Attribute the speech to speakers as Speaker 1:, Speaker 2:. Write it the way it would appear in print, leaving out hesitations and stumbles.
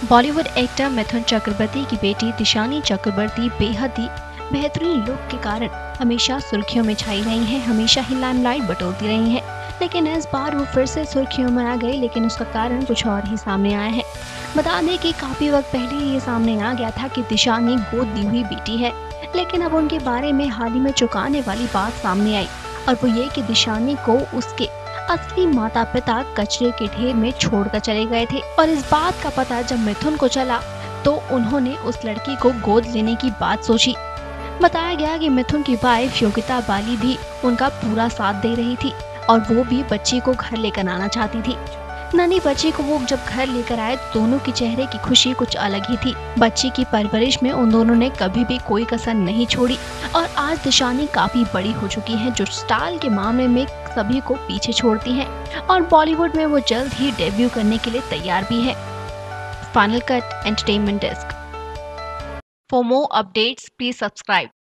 Speaker 1: Bollywood actor Mithun Chakraborty की बेटी दिशानी चक्रवर्ती बेहद ही बेहतरीन लुक के कारण हमेशा सुर्खियों में छाई रही हैं, हमेशा ही लाइमलाइट बटोरती रही हैं। लेकिन इस बार वो फिर से सुर्खियों में आ गई, लेकिन उसका कारण कुछ और ही सामने आया है। बता दें कि काफी वक्त पहले ये सामने आ गया था कि दिशानी गोद दी हुई बेटी है, लेकिन अब उनके बारे में हाल ही में चौंकाने वाली बात सामने आई, और वो ये कि दिशानी को उसके असली माता पिता कचरे के ढेर में छोड़कर चले गए थे। और इस बात का पता जब मिथुन को चला तो उन्होंने उस लड़की को गोद लेने की बात सोची। बताया गया कि मिथुन की वाइफ योगिता बाली भी उनका पूरा साथ दे रही थी, और वो भी बच्ची को घर लेकर आना चाहती थी। नन्ही बच्ची को वो जब घर लेकर आए तो दोनों के चेहरे की खुशी कुछ अलग ही थी। बच्ची की परवरिश में उन दोनों ने कभी भी कोई कसर नहीं छोड़ी, और आज दिशानी काफी बड़ी हो चुकी हैं, जो स्टाइल के मामले में सभी को पीछे छोड़ती हैं, और बॉलीवुड में वो जल्द ही डेब्यू करने के लिए तैयार भी है। Final cut entertainment desk. For more updates please subscribe.